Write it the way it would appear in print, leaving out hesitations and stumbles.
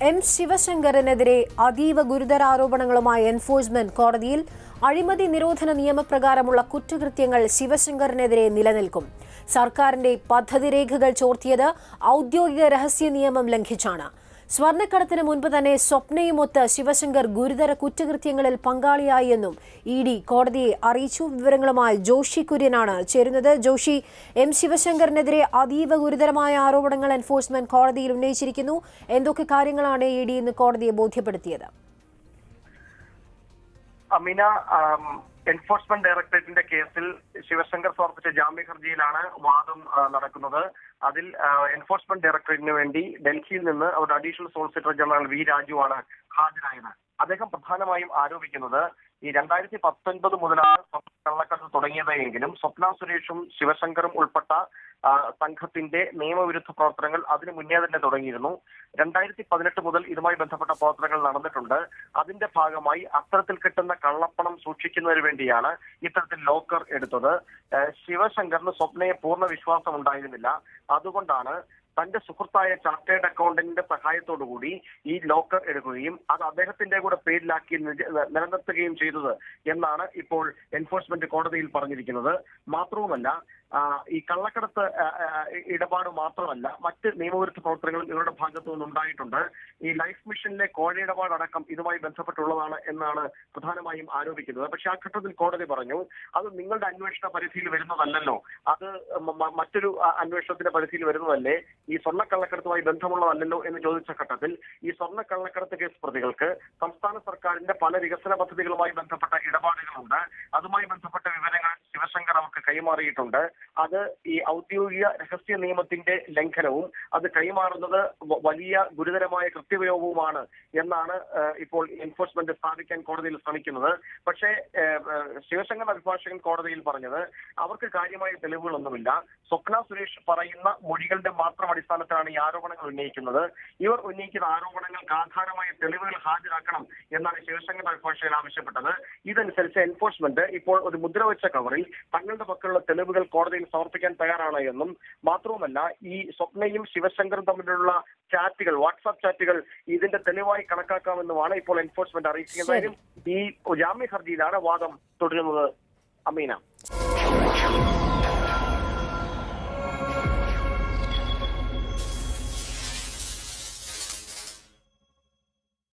M ശിവശങ്കറിനെതിരെ അതീവ ഗുരുതര ആരോപണങ്ങളുമായി enforcement കോടതിയിൽ അഴിമതി നിരോധന നിയമപ്രകാരമുള്ള കുറ്റകൃത്യങ്ങൾ ശിവശങ്കറിനെതിരെ നിലനിൽക്കും. സർക്കാരിന്റെ പദ്ധതി രേഖകൾ ചോർത്തിയത് ഔദ്യോഗിക രഹസ്യ നിയമം ലംഘിച്ചാണ്. സ്വർണ്ണക്കടത്തിന് മുൻപ് തന്നെ സ്വപ്നയുമൊത്ത് ശിവശങ്കർ ഗുരുതര കുറ്റകൃത്യങ്ങളിൽ പങ്കാളിയായി എന്നും ED കോടതിയെ അറിയിച്ചു. വിവരങ്ങളുമായി ജോഷി കുര്യനാണ് ചേരുന്നത്. ജോഷി, എം ശിവശങ്കറിനെതിരെ അതീവ ഗുരുതരമായ ആരോപണങ്ങൾ എൻഫോഴ്സ്മെന്റ് കോടതിയിൽ ഉന്നയിച്ചിരിക്കുന്നു. എന്തൊക്കെ കാര്യങ്ങളാണ് ED ഇന്ന് കോടതിയെ ബോധ്യപ്പെടുത്തിയത്? അമീന, എൻഫോഴ്സ്മെന്റ് ഡയറക്ടറേറ്റിന്റെ കേസിൽ ശിവശങ്കർ സമർപ്പിച്ച ജാമ്യ ഹർജിയിലാണ് വാദം നടക്കുന്നത്. അതിൽ എൻഫോഴ്സ്മെന്റ് ഡയറക്ടറേറ്റിന് വേണ്ടി ഡൽഹിയിൽ നിന്ന് അവരുടെ അഡീഷണൽ സോളിസിറ്റർ ജനറൽ V. രാജുവാണ് ഹാജരായത്. അദ്ദേഹം പ്രധാനമായും ആരോപിക്കുന്നത് ഈ 2019 മുതലാണ് കള്ളക്കടത്ത് തുടങ്ങിയത് എങ്കിലും സ്വപ്ന സുരേഷും ശിവശങ്കറും ഉൾപ്പെട്ട സംഘത്തിന്റെ നിയമവിരുദ്ധ പ്രവർത്തനങ്ങൾ അതിനു മുന്നേ തന്നെ തുടങ്ങിയിരുന്നു. 2018 മുതൽ ഇതുമായി ബന്ധപ്പെട്ട പ്രവർത്തനങ്ങൾ നടന്നിട്ടുണ്ട്. അതിന്റെ ഭാഗമായി അത്തരത്തിൽ കിട്ടുന്ന കള്ളപ്പണം സൂക്ഷിക്കുന്നതിന് വേണ്ടിയാണ് ഇത്തരത്തിൽ ലോക്കർ എടുത്തത്. ശിവശങ്കറിന് സ്വപ്നയെ പൂർണ്ണ വിശ്വാസം ഉണ്ടായിരുന്നില്ല. അതുകൊണ്ടാണ് തന്റെ സുഹൃത്തായ ചാർട്ടേഡ് അക്കൗണ്ടന്റിന്റെ സഹായത്തോടുകൂടി ഈ ലോക്കർ എടുക്കുകയും അത് അദ്ദേഹത്തിന്റെ കൂടെ പേരിലാക്കി നിലനിർത്തുകയും ചെയ്തത് എന്നാണ് ഇപ്പോൾ എൻഫോഴ്സ്മെന്റ് കോടതിയിൽ പറഞ്ഞിരിക്കുന്നത്. മാത്രവുമല്ല, ഈ കള്ളക്കടത്ത് ഇടപാട് മാത്രമല്ല, മറ്റ് നിയമവിരുദ്ധ പ്രവർത്തനങ്ങളും ഇവരുടെ ഭാഗത്തു നിന്നുണ്ടായിട്ടുണ്ട്. ഈ ലൈഫ് മിഷനിലെ കോഴയിടപാടടക്കം ഇതുമായി ബന്ധപ്പെട്ടുള്ളതാണ് എന്നാണ് പ്രധാനമായും ആരോപിക്കുന്നത്. പക്ഷെ ആ ഘട്ടത്തിൽ കോടതി പറഞ്ഞു, അത് നിങ്ങളുടെ അന്വേഷണ പരിധിയിൽ വരുന്നതല്ലല്ലോ, അത് മറ്റൊരു അന്വേഷണത്തിന്റെ പരിധിയിൽ വരുന്നതല്ലേ, ഈ സ്വർണ്ണക്കള്ളക്കടത്തുമായി ബന്ധമുള്ളതല്ലല്ലോ എന്ന് ചോദിച്ച ഘട്ടത്തിൽ ഈ സ്വർണ്ണക്കള്ളക്കടത്ത് കേസ് പ്രതികൾക്ക് സംസ്ഥാന സർക്കാരിന്റെ പല വികസന പദ്ധതികളുമായി ബന്ധപ്പെട്ട ഇടപാടുകളുണ്ട്. അതുമായി ബന്ധപ്പെട്ട വിവരങ്ങൾ ശിവശങ്കർ അവർക്ക് കൈമാറിയിട്ടുണ്ട്. അത് ഈ ഔദ്യോഗിക രഹസ്യ നിയമത്തിന്റെ ലംഘനവും അത് കൈമാറുന്നത് വലിയ ഗുരുതരമായ കൃത്യവിയോഗവുമാണ് എന്നാണ് ഇപ്പോൾ എൻഫോഴ്സ്മെന്റ് സ്ഥാപിക്കാൻ കോടതിയിൽ ശ്രമിക്കുന്നത്. പക്ഷേ ശിവശങ്കർ അഭിഭാഷകൻ കോടതിയിൽ പറഞ്ഞത് അവർക്ക് കാര്യമായ തെളിവുകളൊന്നുമില്ല. സ്വപ്ന സുരേഷ് പറയുന്ന മൊഴികളുടെ മാത്രം അടിസ്ഥാനത്തിലാണ് ഈ ആരോപണങ്ങൾ ഉന്നയിക്കുന്നത്. ഇവർ ഉന്നയിക്കുന്ന ആരോപണങ്ങൾക്ക് ആധാരമായ തെളിവുകൾ ഹാജരാക്കണം എന്നാണ് ശിവശങ്കർ അഭിഭാഷകൻ ആവശ്യപ്പെട്ടത്. ഇതനുസരിച്ച് എൻഫോഴ്സ്മെന്റ് ഇപ്പോൾ ഒരു മുദ്രവെച്ച കവറിൽ തങ്ങളുടെ പക്കലുള്ള തെളിവുകൾ കോടതിയിൽ സമർപ്പിക്കാൻ തയ്യാറാണ് എന്നും മാത്രവുമല്ല, ഈ സ്വപ്നയും ശിവശങ്കറും തമ്മിലുള്ള ചാറ്റുകൾ, വാട്സാപ്പ് ചാറ്റുകൾ ഇതിന്റെ തെളിവായി കണക്കാക്കാമെന്നുമാണ് ഇപ്പോൾ എൻഫോഴ്സ്മെന്റ് അറിയിക്കുന്നത്. ഈ ജാമ്യ ഹർജിയിലാണ് വാദം തുടരുന്നത്. അമീന.